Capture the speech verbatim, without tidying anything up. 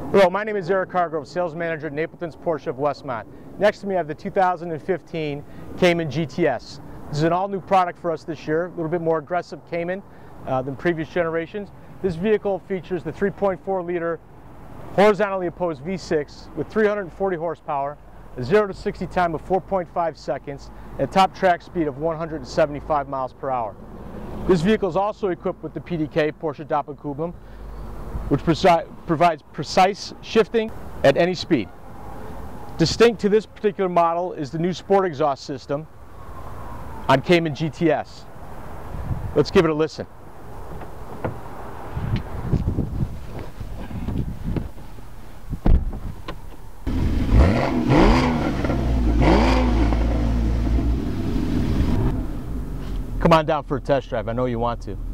Hello, my name is Eric Hargrove, Sales Manager at Napleton's Porsche of Westmont. Next to me I have the two thousand fifteen Cayman G T S. This is an all-new product for us this year, a little bit more aggressive Cayman uh, than previous generations. This vehicle features the three point four liter horizontally opposed V six with three hundred forty horsepower, a zero to sixty time of four point five seconds, and a top track speed of one hundred seventy-five miles per hour. This vehicle is also equipped with the P D K, Porsche Doppelkupplung, which provides precise shifting at any speed. Distinct to this particular model is the new sport exhaust system on Cayman G T S. Let's give it a listen. Come on down for a test drive. I know you want to.